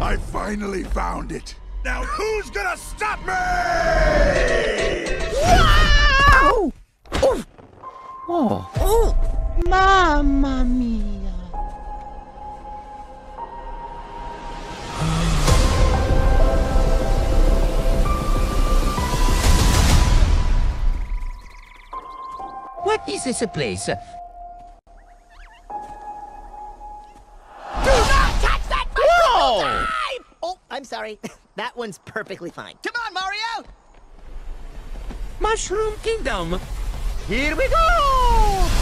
I finally found it. Now who's gonna stop me? Wow! Oof. Oh. Oh, mamma mia. What is this place? Do not touch that Whoa! Oh, I'm sorry. That one's perfectly fine. Come on, Mario! Mushroom Kingdom. Here we go!